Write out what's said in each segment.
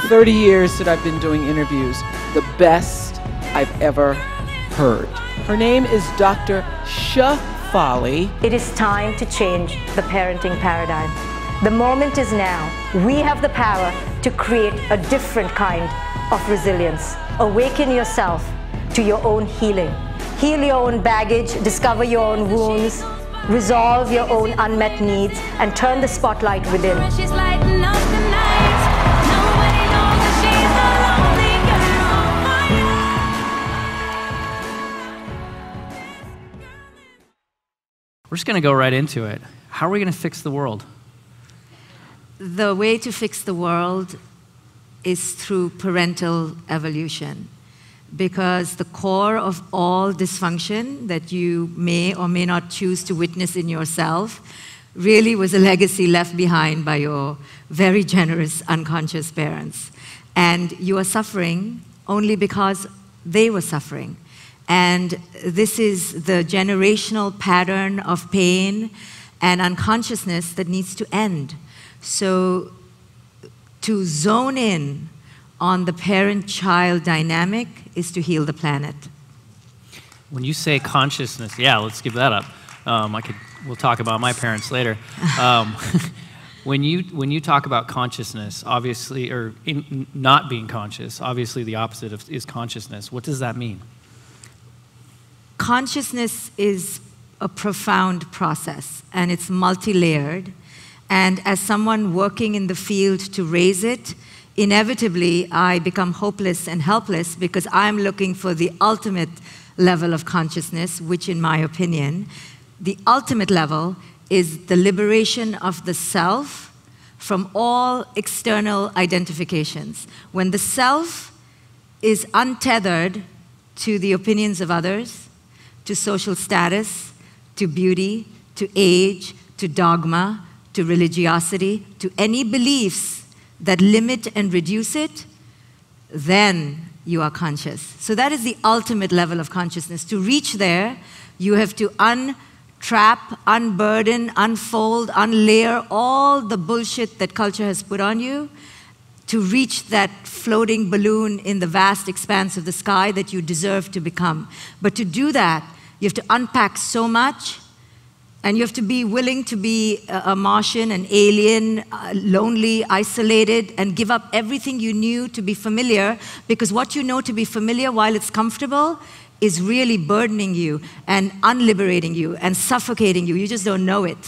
30 years that I've been doing interviews, the best I've ever heard. Her name is Dr. Shefali. It is time to change the parenting paradigm. The moment is now. We have the power to create a different kind of resilience. Awaken yourself to your own healing. Heal your own baggage, discover your own wounds, resolve your own unmet needs, and turn the spotlight within. She's lighting up the night. Nobody knows that she's the lonely girl. We're just going to go right into it. How are we going to fix the world? The way to fix the world is through parental evolution, because the core of all dysfunction that you may or may not choose to witness in yourself really was a legacy left behind by your very generous unconscious parents. And you are suffering only because they were suffering. And this is the generational pattern of pain and unconsciousness that needs to end. So to zone in on the parent-child dynamic is to heal the planet. When you say consciousness, yeah, let's give that up. We'll talk about my parents later. When you talk about consciousness, obviously, or not being conscious, obviously the opposite is consciousness. What does that mean? Consciousness is a profound process, and it's multi-layered. And as someone working in the field to raise it, inevitably I become hopeless and helpless because I'm looking for the ultimate level of consciousness, which in my opinion, the ultimate level is the liberation of the self from all external identifications. When the self is untethered to the opinions of others, to social status, to beauty, to age, to dogma, to religiosity, to any beliefs that limit and reduce it, then you are conscious. So that is the ultimate level of consciousness. To reach there, you have to untrap, unburden, unfold, unlayer all the bullshit that culture has put on you to reach that floating balloon in the vast expanse of the sky that you deserve to become. But to do that, you have to unpack so much. And you have to be willing to be a Martian, an alien, lonely, isolated, and give up everything you knew to be familiar, because what you know to be familiar while it's comfortable is really burdening you and unliberating you and suffocating you. You just don't know it.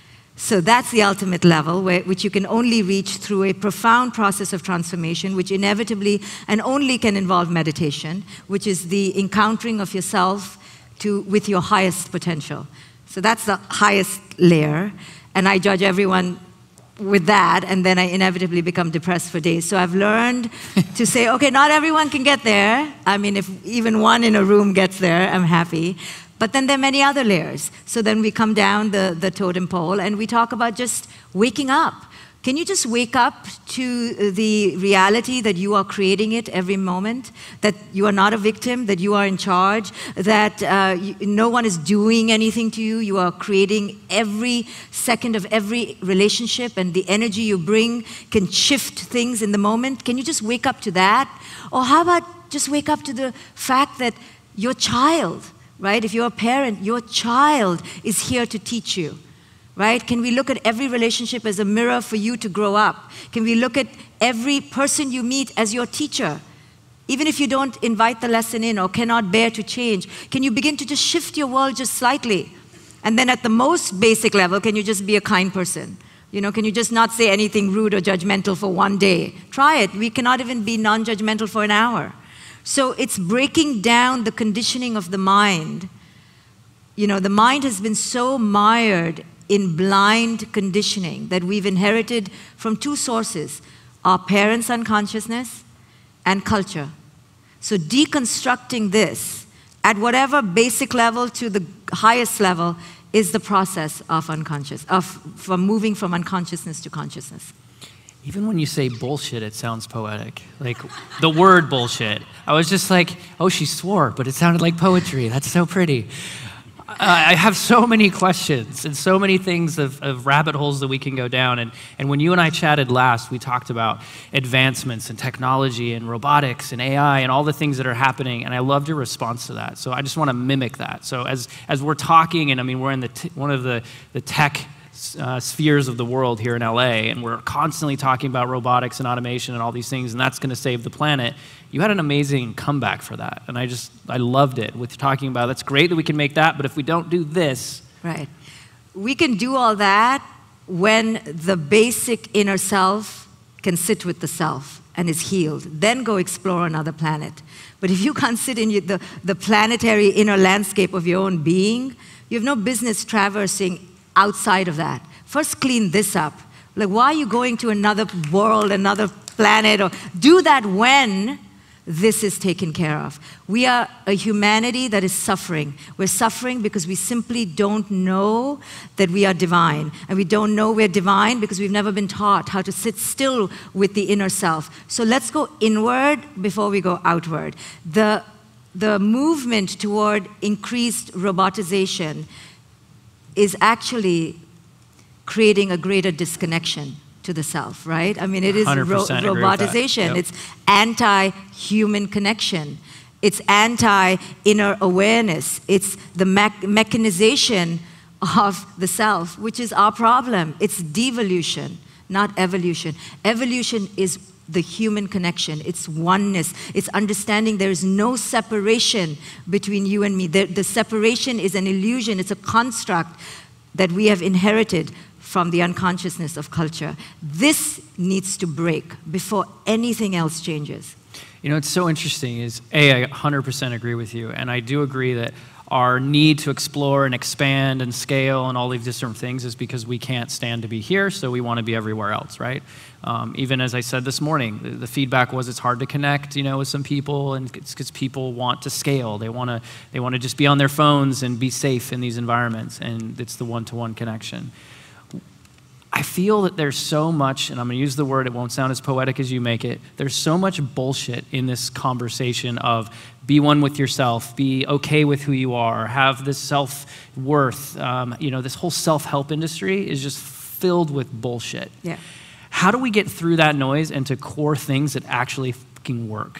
So that's the ultimate level, which you can only reach through a profound process of transformation, which inevitably and only can involve meditation, which is the encountering of yourself with your highest potential. So that's the highest layer, and I judge everyone with that, and then I inevitably become depressed for days. So I've learned to say, okay, not everyone can get there. I mean, if even one in a room gets there, I'm happy. But then there are many other layers. So then we come down the totem pole, and we talk about just waking up. Can you just wake up to the reality that you are creating it every moment, that you are not a victim, that you are in charge, that no one is doing anything to you, you are creating every second of every relationship, and the energy you bring can shift things in the moment? Can you just wake up to that? Or how about just wake up to the fact that your child, right? If you're a parent, your child is here to teach you. Right? Can we look at every relationship as a mirror for you to grow up? Can we look at every person you meet as your teacher? Even if you don't invite the lesson in or cannot bear to change, can you begin to just shift your world just slightly? And then at the most basic level, can you just be a kind person? You know, can you just not say anything rude or judgmental for one day? Try it. We cannot even be non-judgmental for an hour. So it's breaking down the conditioning of the mind. You know, the mind has been so mired in blind conditioning that we've inherited from two sources, our parents' unconsciousness and culture. So deconstructing this at whatever basic level to the highest level is the process of from moving from unconsciousness to consciousness. Even when you say bullshit, it sounds poetic. Like the word bullshit. I was just like, oh, she swore, but it sounded like poetry. That's so pretty. I have so many questions and so many things of rabbit holes that we can go down. And when you and I chatted last, we talked about advancements in technology and robotics and AI and all the things that are happening. And I loved your response to that. So I just want to mimic that. So as we're talking, and I mean, we're in one of the tech spheres of the world here in LA, and we're constantly talking about robotics and automation and all these things, and that's going to save the planet. You had an amazing comeback for that, and I loved it with talking about that's great that we can make that, but if we don't do this. Right. We can do all that when the basic inner self can sit with the self and is healed. Then go explore another planet. But if you can't sit in the planetary inner landscape of your own being, you have no business traversing outside of that. First clean this up. Like, why are you going to another world, another planet? Or do that when this is taken care of. We are a humanity that is suffering. We're suffering because we simply don't know that we are divine. And we don't know we're divine because we've never been taught how to sit still with the inner self. So let's go inward before we go outward. The movement toward increased robotization is actually creating a greater disconnection to the self, right? I mean, it is robotization. It's anti-human connection. It's anti-inner awareness. It's the mechanization of the self, which is our problem. It's devolution, not evolution. Evolution is the human connection. It's oneness. It's understanding there is no separation between you and me. The separation is an illusion. It's a construct that we have inherited from the unconsciousness of culture. This needs to break before anything else changes. You know, it's so interesting is, I 100% agree with you, and I do agree that our need to explore and expand and scale and all these different things is because we can't stand to be here, so we want to be everywhere else, right? Even as I said this morning, the feedback was it's hard to connect, you know, with some people, and it's because people want to scale. They want to just be on their phones and be safe in these environments, and it's the one-to-one connection. I feel that there's so much, and I'm going to use the word, it won't sound as poetic as you make it, there's so much bullshit in this conversation of be one with yourself, be okay with who you are, have this self-worth. You know, this whole self-help industry is just filled with bullshit. Yeah. How do we get through that noise into core things that actually fucking work?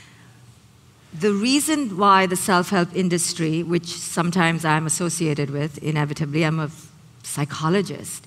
The reason why the self-help industry, which sometimes I'm associated with, inevitably, I'm a psychologist,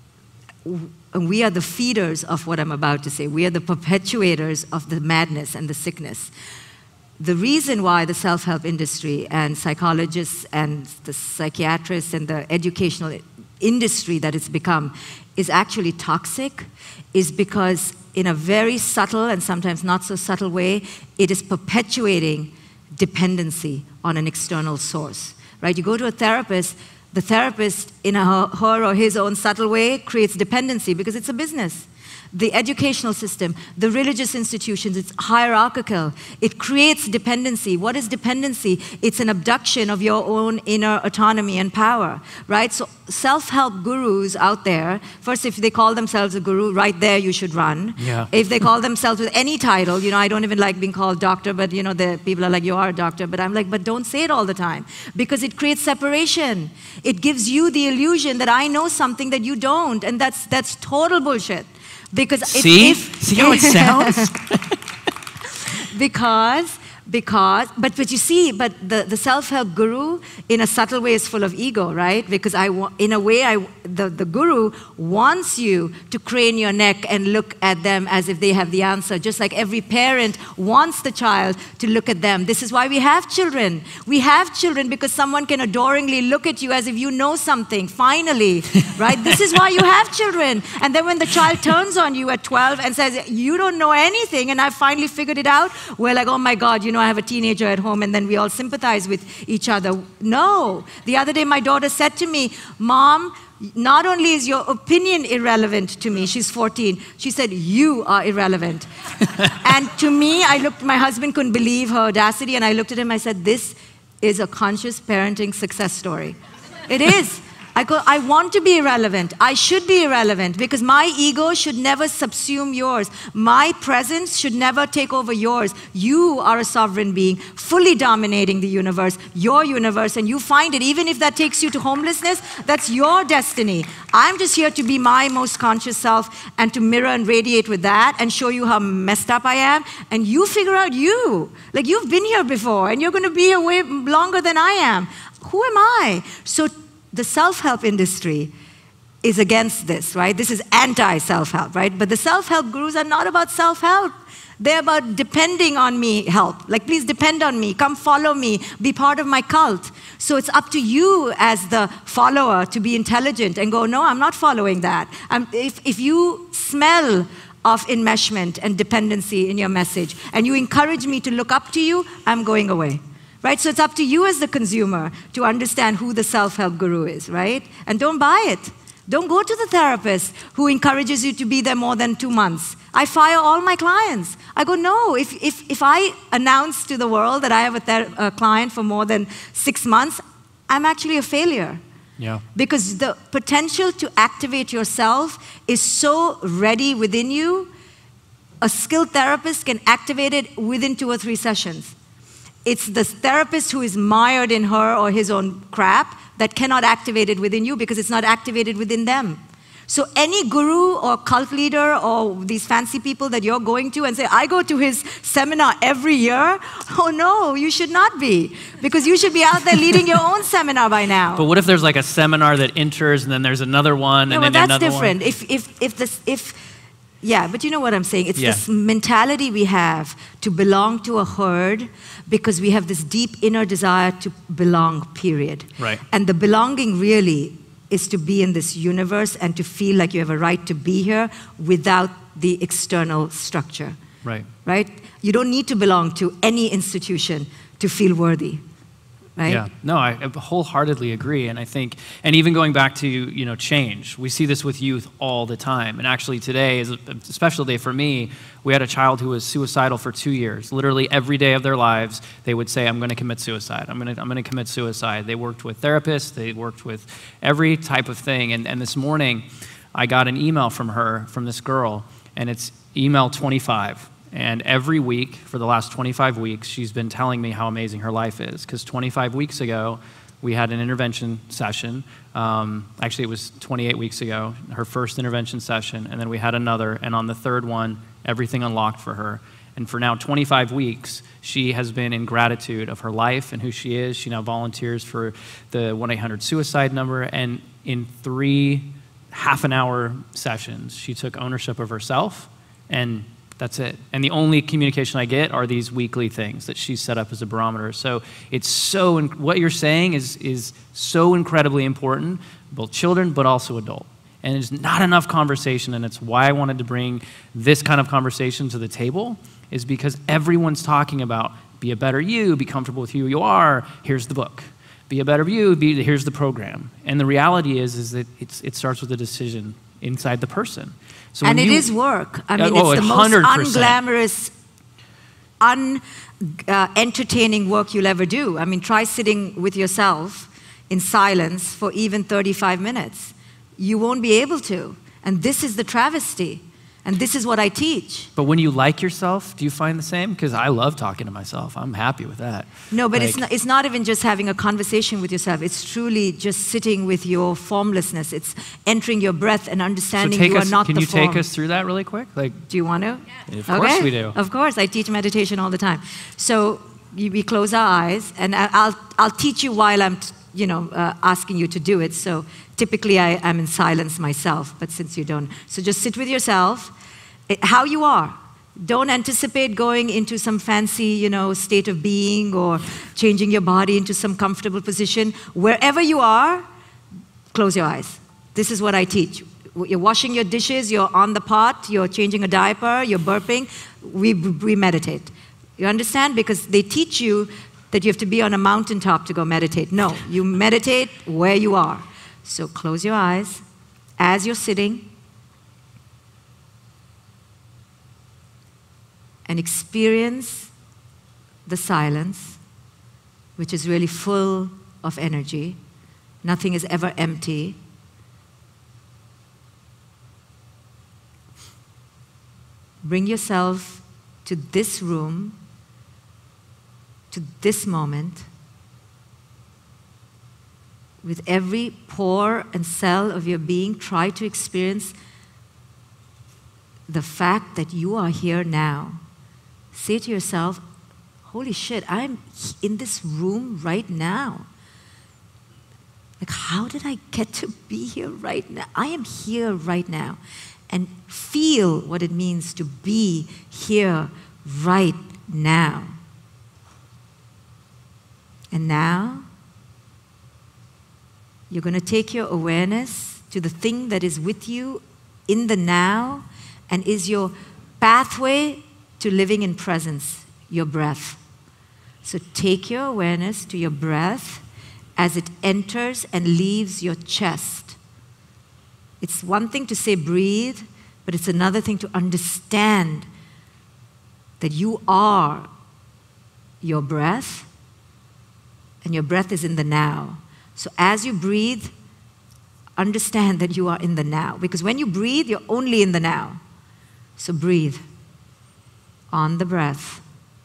and we are the feeders of what I'm about to say. We are the perpetuators of the madness and the sickness. The reason why the self-help industry and psychologists and the psychiatrists and the educational industry that it's become is actually toxic is because in a very subtle and sometimes not so subtle way, it is perpetuating dependency on an external source, right? You go to a therapist, the therapist, in her or his own subtle way, creates dependency because it's a business. The educational system, the religious institutions, it's hierarchical. It creates dependency. What is dependency? It's an abduction of your own inner autonomy and power, right? So self-help gurus out there, first, if they call themselves a guru, right there you should run. Yeah. If they call themselves with any title, you know, I don't even like being called doctor, but you know, the people are like, you are a doctor, but I'm like, but don't say it all the time because it creates separation. It gives you the illusion that I know something that you don't, and that's total bullshit. Because see how it sounds? But you see, the self-help guru in a subtle way is full of ego, right? Because the guru wants you to crane your neck and look at them as if they have the answer, just like every parent wants the child to look at them. This is why we have children. We have children because someone can adoringly look at you as if you know something, finally, right? This is why you have children. And then when the child turns on you at 12 and says, you don't know anything, and I finally figured it out, we're like, oh my God, you know, I have a teenager at home, and then we all sympathize with each other. No. The other day, my daughter said to me, Mom, not only is your opinion irrelevant to me, she's 14, she said, you are irrelevant. And to me, my husband couldn't believe her audacity, and I looked at him, I said, this is a conscious parenting success story. It is. I go, I want to be irrelevant. I should be irrelevant because my ego should never subsume yours. My presence should never take over yours. You are a sovereign being, fully dominating the universe, your universe, and you find it. Even if that takes you to homelessness, that's your destiny. I'm just here to be my most conscious self and to mirror and radiate with that and show you how messed up I am. And you figure out you. Like, you've been here before, and you're going to be here way longer than I am. Who am I? So the self-help industry is against this, right? This is anti-self-help, right? But the self-help gurus are not about self-help. They're about depending on me help. Like, please depend on me, come follow me, be part of my cult. So it's up to you as the follower to be intelligent and go, no, I'm not following that. If you smell of enmeshment and dependency in your message and you encourage me to look up to you, I'm going away. Right? So it's up to you as the consumer to understand who the self-help guru is, right? And don't buy it. Don't go to the therapist who encourages you to be there more than 2 months. I fire all my clients. I go, no, if I announce to the world that I have a client for more than 6 months, I'm actually a failure. Yeah. Because the potential to activate yourself is so ready within you. A skilled therapist can activate it within 2 or 3 sessions. It's the therapist who is mired in her or his own crap that cannot activate it within you because it's not activated within them. So any guru or cult leader or these fancy people that you're going to and say, I go to his seminar every year, oh no, you should not be. Because you should be out there leading your own seminar by now. But what if there's like a seminar that enters and then there's another one and then that's another different. one? Yeah, but you know what I'm saying? It's Yeah. this mentality we have to belong to a herd because we have this deep inner desire to belong, period. Right. And the belonging really is to be in this universe and to feel like you have a right to be here without the external structure. Right. Right? You don't need to belong to any institution to feel worthy. Right? Yeah, no, I wholeheartedly agree, and I think, and even going back to change, we see this with youth all the time. And actually, today is a special day for me. We had a child who was suicidal for 2 years. Literally every day of their lives, they would say, "I'm going to commit suicide. I'm going to commit suicide." They worked with therapists. They worked with every type of thing. And this morning, I got an email from her, from this girl, and it's email 25. And every week, for the last 25 weeks, she's been telling me how amazing her life is. Because 25 weeks ago, we had an intervention session. Actually, it was 28 weeks ago, her first intervention session. And then we had another. And on the third one, everything unlocked for her. And for now 25 weeks, she has been in gratitude of her life and who she is. She now volunteers for the 1-800-SUICIDE number. And in 3 half-an-hour sessions, she took ownership of herself, and that's it. And the only communication I get are these weekly things that she's set up as a barometer. So it's so, what you're saying is so incredibly important, both children, but also adult. And there's not enough conversation, and it's why I wanted to bring this kind of conversation to the table, is because everyone's talking about be a better you, be comfortable with who you are, here's the book. Be a better you, here's the program. And the reality is that it starts with a decision inside the person. So and it is work. I mean, it's the 100%. most unglamorous, entertaining work you'll ever do. I mean, try sitting with yourself in silence for even 35 minutes. You won't be able to. And this is the travesty. And this is what I teach. But when you like yourself, do you find the same? Because I love talking to myself. I'm happy with that. No, but it's not even just having a conversation with yourself. It's truly just sitting with your formlessness. It's entering your breath and understanding you are not the form. Can you take us through that really quick? Do you want to? Yeah. Of course we do. Of course. I teach meditation all the time. So we close our eyes, and I'll teach you while I'm asking you to do it. So typically I'm in silence myself, but since you don't. So just sit with yourself, how you are. Don't anticipate going into some fancy, state of being or changing your body into some comfortable position. Wherever you are, close your eyes. This is what I teach. You're washing your dishes, you're on the pot, you're changing a diaper, you're burping. We meditate. You understand? Because they teach you that you have to be on a mountaintop to go meditate. No, you meditate where you are. So close your eyes as you're sitting and experience the silence, which is really full of energy, Nothing is ever empty. Bring yourself to this room, to this moment, with every pore and cell of your being. Try to experience the fact that you are here now. Say to yourself, holy shit, I'm in this room right now. Like, how did I get to be here right now? I am here right now. And feel what it means to be here right now. And now, you're going to take your awareness to the thing that is with you in the now and is your pathway to living in presence, your breath. So take your awareness to your breath as it enters and leaves your chest. It's one thing to say breathe, but it's another thing to understand that you are your breath, and your breath is in the now. So as you breathe, understand that you are in the now. Because when you breathe, you're only in the now. So breathe on the breath.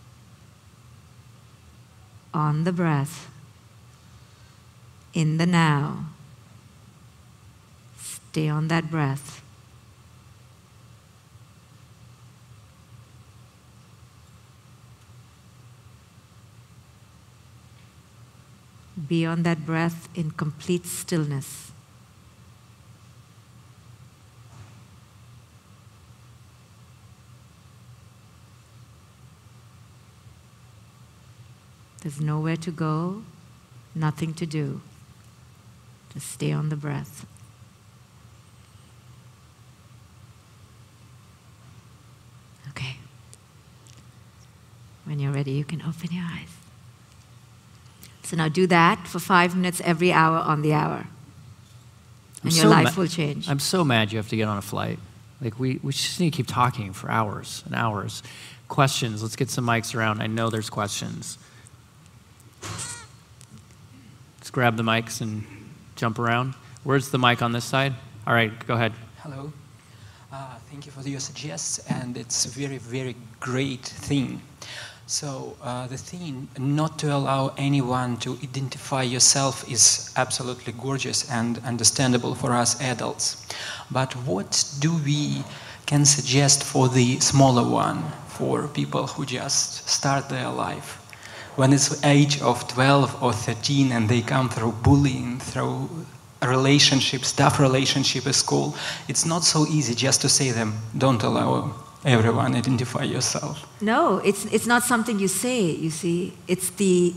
On the breath. In the now. Stay on that breath. Be on that breath in complete stillness. There's nowhere to go, nothing to do. Just stay on the breath. Okay. When you're ready, you can open your eyes. So now do that for 5 minutes every hour on the hour. And your life will change. I'm so mad you have to get on a flight. Like, we just need to keep talking for hours and hours. Questions. Let's get some mics around. I know there's questions. Let's grab the mics and jump around. Where's the mic on this side? All right, go ahead. Hello. Thank you for your suggestions, and it's a very, very great thing. So the thing not to allow anyone to identify yourself is absolutely gorgeous and understandable for us adults. But what do we can suggest for the smaller one, for people who just start their life? When it's age of 12 or 13 and they come through bullying, through relationships, tough relationship at school, it's not so easy just to say them, don't allow everyone identify yourself. No, it's not something you say, you see. It's the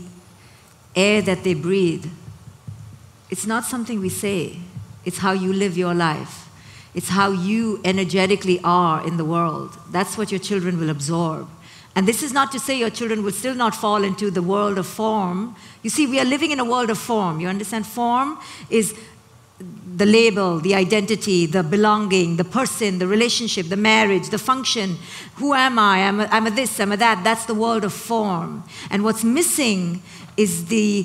air that they breathe. It's not something we say. It's how you live your life. It's how you energetically are in the world. That's what your children will absorb. And this is not to say your children will still not fall into the world of form. You see, we are living in a world of form. You understand? Form is the label, the identity, the belonging, the person, the relationship, the marriage, the function. Who am I? I'm a this, I'm a that. That's the world of form. And what's missing is the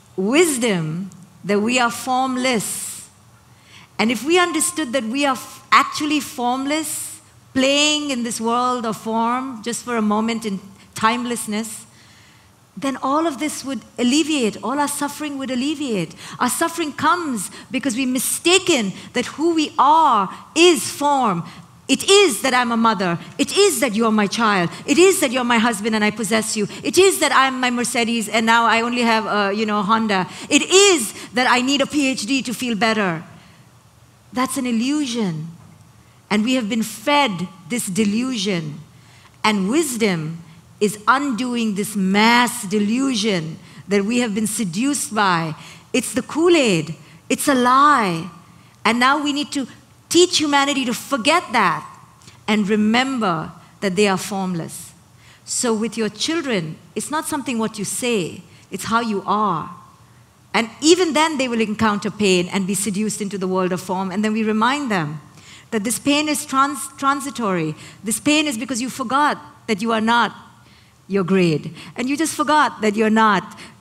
wisdom that we are formless. And if we understood that we are actually formless, playing in this world of form just for a moment in timelessness, then all of this would alleviate. All our suffering would alleviate. Our suffering comes because we've mistaken that who we are is form. It is that I'm a mother. It is that you're my child. It is that you're my husband and I possess you. It is that I'm my Mercedes and now I only have a Honda. It is that I need a PhD to feel better. That's an illusion. And we have been fed this delusion. And wisdom is undoing this mass delusion that we have been seduced by. It's the Kool-Aid. It's a lie. And now we need to teach humanity to forget that and remember that they are formless. So with your children, it's not something what you say, it's how you are. And even then they will encounter pain and be seduced into the world of form. And then we remind them that this pain is transitory. This pain is because you forgot that you are not your grade. And you just forgot that you're not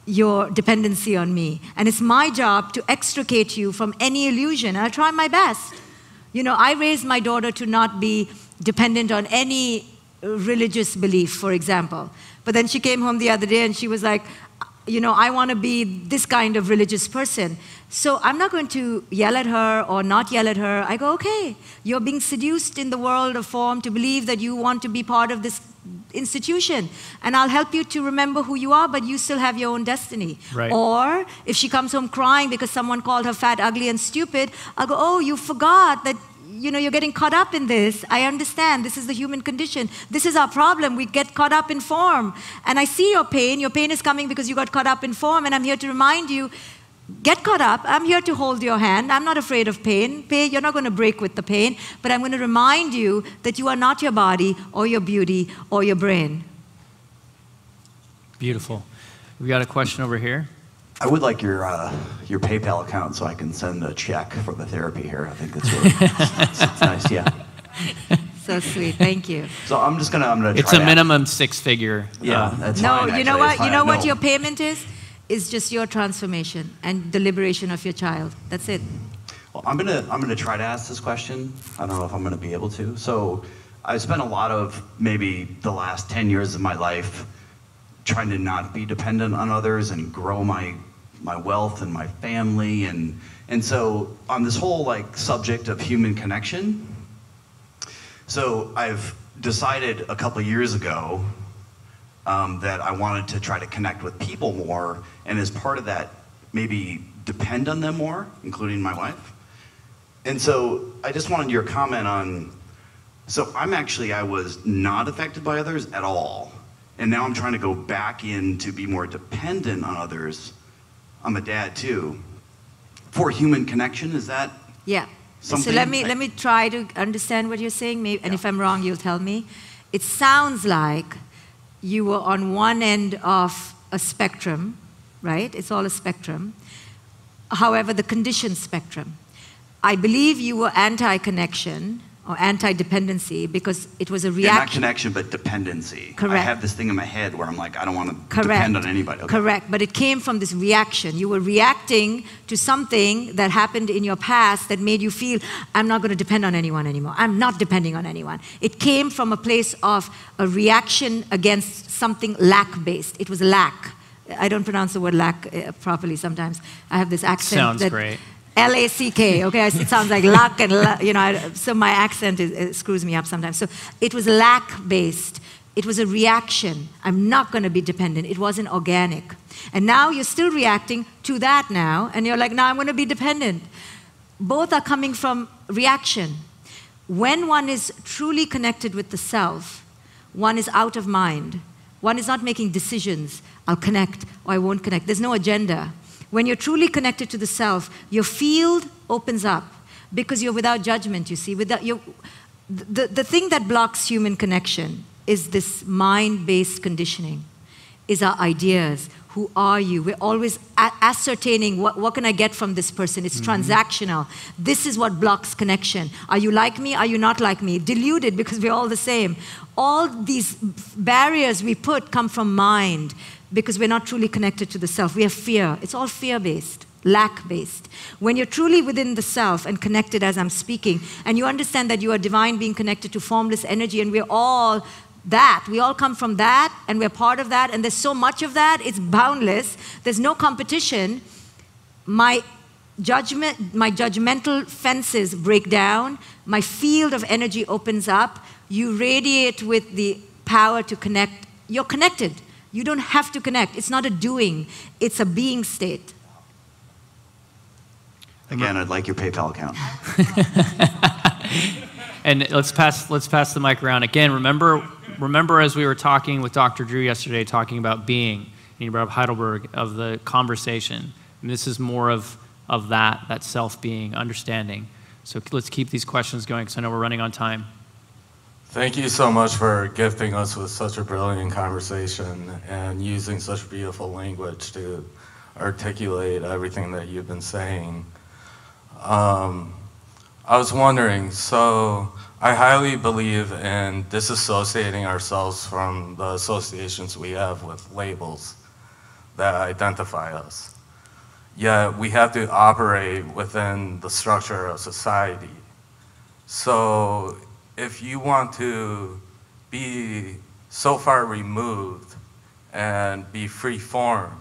your dependency on me. And it's my job to extricate you from any illusion. I'll try my best. You know, I raised my daughter to not be dependent on any religious belief, for example. But then she came home the other day and she was like, you know, I want to be this kind of religious person. So I'm not going to yell at her or not yell at her. I go, okay, you're being seduced in the world of form to believe that you want to be part of this institution. And I'll help you to remember who you are, but you still have your own destiny. Right. Or if she comes home crying because someone called her fat, ugly, and stupid, I'll go, oh, you forgot that, you know, you're getting caught up in this. I understand. This is the human condition. This is our problem. We get caught up in form. And I see your pain. Your pain is coming because you got caught up in form. And I'm here to remind you, get caught up. I'm here to hold your hand. I'm not afraid of pain. Pain, you're not going to break with the pain. But I'm going to remind you that you are not your body or your beauty or your brain. Beautiful. We got a question over here. I would like your PayPal account so I can send a check for the therapy here. I think that's really it's nice, yeah. So sweet, thank you. So I'm gonna. It's try a minimum six-figure. Yeah, that's No, fine. you know actually. what? It's fine. You know what No. your payment is? Is just your transformation and the liberation of your child. That's it. Well, I'm gonna try to ask this question. I don't know if I'm gonna be able to. So I spent a lot of maybe the last 10 years of my life trying to not be dependent on others and grow my wealth and my family, and so on this whole like subject of human connection. So I've decided a couple of years ago that I wanted to try to connect with people more, and as part of that, maybe depend on them more, including my wife. And so I just wanted your comment on, so I was not affected by others at all, and now I'm trying to go back in to be more dependent on others. I'm a dad too. For human connection, is that Yeah. something? So let me try to understand what you're saying, maybe, and if I'm wrong, you'll tell me. It sounds like you were on one end of a spectrum, right? It's all a spectrum. However, the conditioned spectrum. I believe you were anti-connection or anti-dependency because it was a Yeah, reaction. not connection, but dependency. I Correct. have this thing in my head where I'm like, I don't want to Correct. depend on anybody. Okay. Correct, but it came from this reaction. You were reacting to something that happened in your past that made you feel, I'm not going to depend on anyone anymore. I'm not depending on anyone. It came from a place of a reaction against something lack-based. It was lack. I don't pronounce the word lack properly sometimes. I have this accent. Sounds great. L-A-C-K, okay? It sounds like luck and, you know, so my accent screws me up sometimes. So it was lack-based. It was a reaction. I'm not going to be dependent. It wasn't organic. And now you're still reacting to that now, and you're like, now I'm going to be dependent. Both are coming from reaction. When one is truly connected with the self, one is out of mind. One is not making decisions. I'll connect or I won't connect. There's no agenda. When you're truly connected to the self, your field opens up because you're without judgment, you see. The thing that blocks human connection is this mind-based conditioning, is our ideas. Who are you? We're always ascertaining what can I get from this person. It's transactional. This is what blocks connection. Are you like me? Are you not like me? Deluded because we're all the same. All these barriers we put come from mind because we're not truly connected to the self. We have fear. It's all fear-based, lack-based. When you're truly within the self and connected as I'm speaking, and you understand that you are divine being connected to formless energy, and we're all that. We all come from that, and we're part of that, and there's so much of that, it's boundless. There's no competition. My judgmental fences break down. My field of energy opens up. You radiate with the power to connect. You're connected. You don't have to connect. It's not a doing. It's a being state. Again, I'd like your PayPal account. And let's pass the mic around again. Remember, as we were talking with Dr. Drew yesterday, talking about being, and you brought up Heidelberg, of the conversation. And this is more of that self-being, understanding. So let's keep these questions going because I know we're running on time. Thank you so much for gifting us with such a brilliant conversation and using such beautiful language to articulate everything that you've been saying. I was wondering, so I highly believe in disassociating ourselves from the associations we have with labels. that identify us. Yet we have to operate within the structure of society. So if you want to be so far removed and be free form,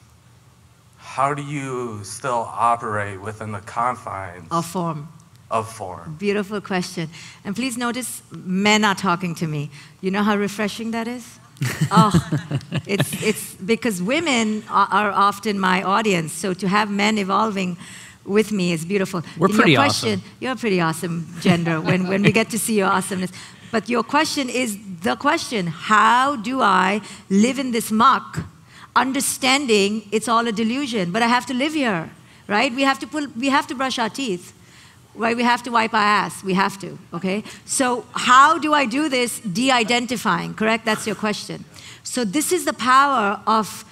how do you still operate within the confines Of form. of form? Beautiful question. And please notice, men are talking to me. You know how refreshing that is? Oh, it's because women are often my audience. So to have men evolving with me is beautiful. We're And pretty your question, awesome. You're a pretty awesome gender when we get to see your awesomeness. But your question is the question: how do I live in this muck, understanding it's all a delusion, but I have to live here, right? We have to brush our teeth. Right, we have to wipe our ass. We have to, okay? So how do I do this de-identifying, correct? That's your question. So this is the power of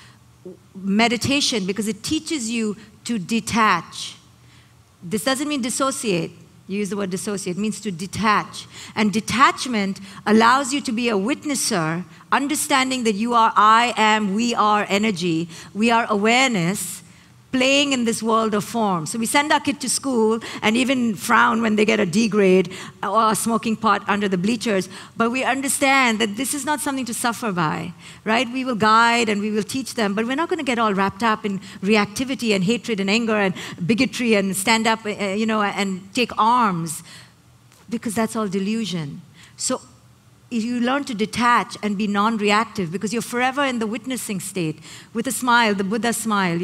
meditation because it teaches you to detach. This doesn't mean dissociate. You use the word dissociate. It means to detach. And detachment allows you to be a witnesser, understanding that you are I am, we are energy, we are awareness, playing in this world of form. So we send our kid to school and even frown when they get a D grade or a smoking pot under the bleachers. But we understand that this is not something to suffer by, right? We will guide and we will teach them, but we're not going to get all wrapped up in reactivity and hatred and anger and bigotry and stand up, and take arms, because that's all delusion. So if you learn to detach and be non-reactive, because you're forever in the witnessing state, with a smile, the Buddha smile,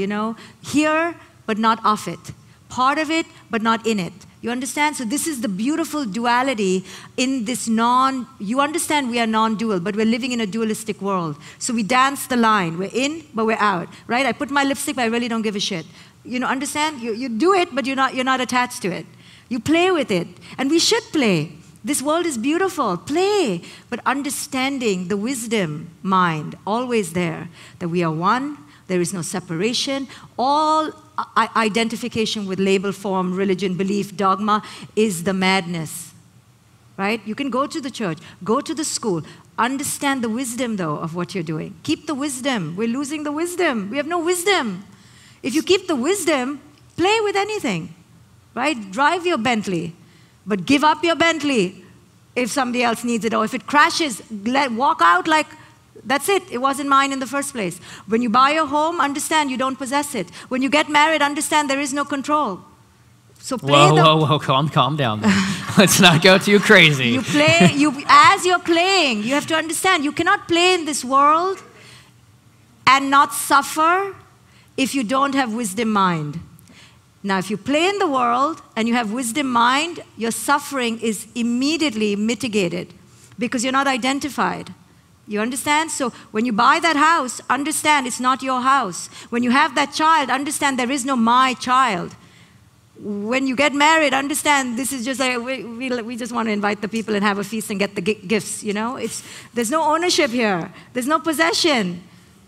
here, but not of it. Part of it, but not in it. You understand? So this is the beautiful duality in this you understand we are non-dual, but we're living in a dualistic world. So we dance the line. We're in, but we're out, right? I put my lipstick, but I really don't give a shit. Understand? You do it, but you're not attached to it. You play with it, and we should play. This world is beautiful, play, but understanding the wisdom mind, always there, that we are one, there is no separation. All identification with label, form, religion, belief, dogma is the madness, right? You can go to the church, go to the school, understand the wisdom, though, of what you're doing. Keep the wisdom. We're losing the wisdom. We have no wisdom. If you keep the wisdom, play with anything, right? Drive your Bentley. But give up your Bentley if somebody else needs it. Or if it crashes, walk out like, that's it. It wasn't mine in the first place. When you buy a home, understand you don't possess it. When you get married, understand there is no control. So play Whoa, calm down there. Let's not go too crazy. You play, as you're playing, you have to understand, you cannot play in this world and not suffer if you don't have wisdom mind. Now, if you play in the world and you have wisdom mind, your suffering is immediately mitigated because you're not identified. You understand? So when you buy that house, understand it's not your house. When you have that child, understand there is no my child. When you get married, understand this is just like, we just want to invite the people and have a feast and get the gifts, There's no ownership here. There's no possession.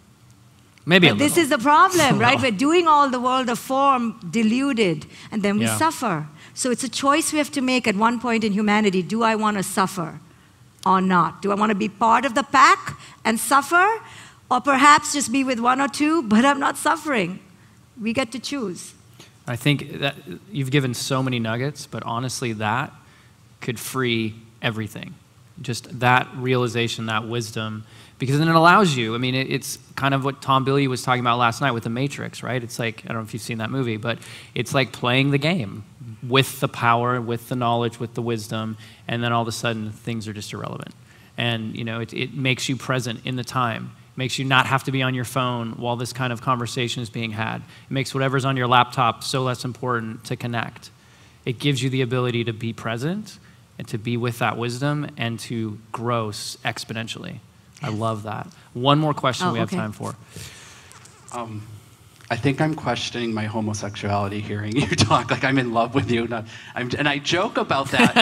Maybe but this is the problem, right? We're doing all the world of form deluded, and then we suffer. So it's a choice we have to make at one point in humanity. Do I want to suffer or not? Do I want to be part of the pack and suffer? Or perhaps just be with one or two, but I'm not suffering? We get to choose. I think that you've given so many nuggets, but honestly, that could free everything. Just that realization, that wisdom. Because then it allows you, it's kind of what Tom Billy was talking about last night with The Matrix, right? It's like, I don't know if you've seen that movie, but it's like playing the game with the power, with the knowledge, with the wisdom, and then all of a sudden things are just irrelevant. And it makes you present in the time. It makes you not have to be on your phone while this kind of conversation is being had. It makes whatever's on your laptop so less important to connect. It gives you the ability to be present and to be with that wisdom and to grow exponentially. I love that. One more question we have time for. I think I'm questioning my homosexuality hearing you talk. Like I'm in love with you. And I joke about that.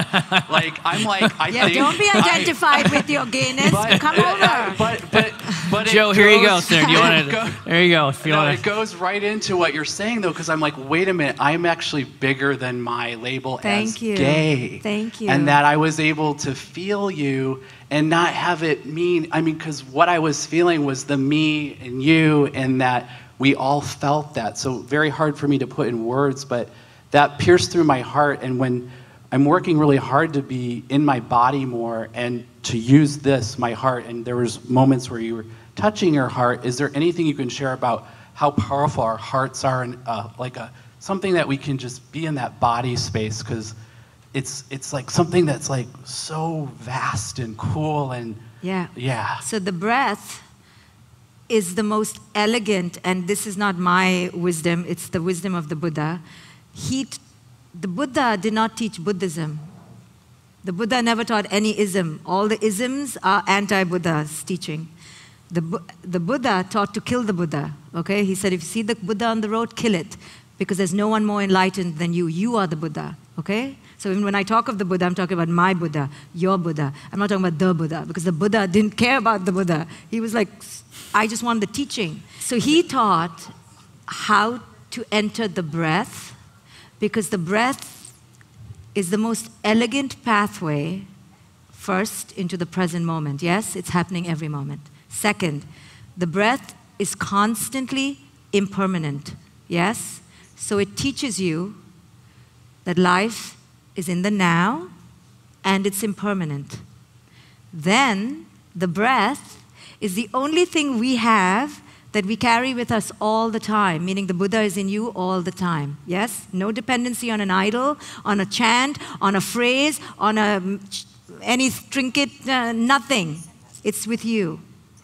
Yeah, don't be identified with your gayness. Come over. But Joe, here you go, sir. Do you want to? There you go. If you want it goes right into what you're saying, though, because I'm like, wait a minute, I'm actually bigger than my label as gay. Thank you. And that I was able to feel you and not have it mean, I mean, because what I was feeling was the me and you, and that we all felt that. So very hard for me to put in words, but that pierced through my heart. And when I'm working really hard to be in my body more and to use this, my heart, and there was moments where you were touching your heart, is there anything you can share about how powerful our hearts are, and something that we can just be in that body space, because it's like something that's like so vast and cool and yeah. So the breath is the most elegant, and this is not my wisdom, it's the wisdom of the Buddha. The Buddha did not teach Buddhism. The Buddha never taught any ism. All the isms are anti-Buddha's teaching. The Buddha taught to kill the Buddha, okay? He said, if you see the Buddha on the road, kill it, because there's no one more enlightened than you. You are the Buddha, okay? So even when I talk of the Buddha, I'm talking about my Buddha, your Buddha. I'm not talking about the Buddha, because the Buddha didn't care about the Buddha. He was like, I just want the teaching. So he taught how to enter the breath, because the breath is the most elegant pathway, first, into the present moment. Yes, it's happening every moment. Second, the breath is constantly impermanent. Yes? So it teaches you that life is in the now and it's impermanent. Then the breath is the only thing we have that we carry with us all the time, meaning the Buddha is in you all the time. Yes? No dependency on an idol, on a chant, on a phrase, on any trinket, nothing. It's with you.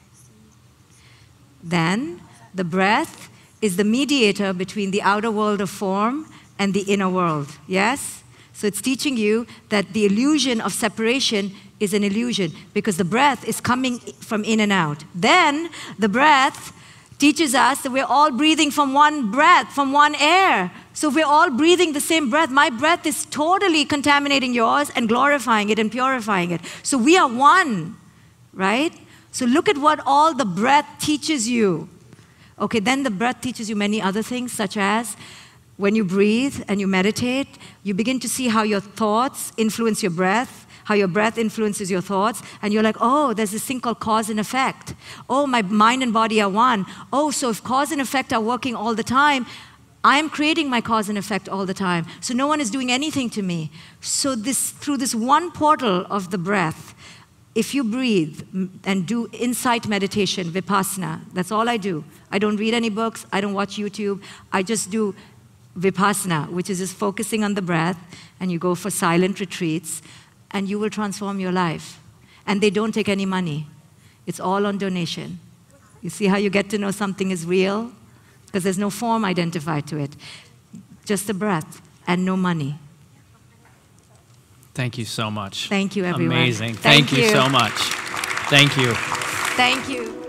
Then the breath is the mediator between the outer world of form and the inner world. Yes? So it's teaching you that the illusion of separation is an illusion, because the breath is coming from in and out. Then the breath teaches us that we're all breathing from one breath, from one air. So if we're all breathing the same breath, my breath is totally contaminating yours and glorifying it and purifying it. So we are one, right? So look at what all the breath teaches you. Okay, then the breath teaches you many other things, such as when you breathe and you meditate, you begin to see how your thoughts influence your breath, how your breath influences your thoughts, and you're like, oh, there's this thing called cause and effect. Oh, my mind and body are one. Oh, so if cause and effect are working all the time, I am creating my cause and effect all the time. So no one is doing anything to me. So through this one portal of the breath, if you breathe and do insight meditation, vipassana, that's all I do. I don't read any books, I don't watch YouTube, I just do vipassana, which is just focusing on the breath, and you go for silent retreats, and you will transform your life. And they don't take any money. It's all on donation. You see how you get to know something is real? Because there's no form identified to it. Just the breath and no money. Thank you so much. Thank you, everyone. Amazing. Thank you so much. Thank you. Thank you.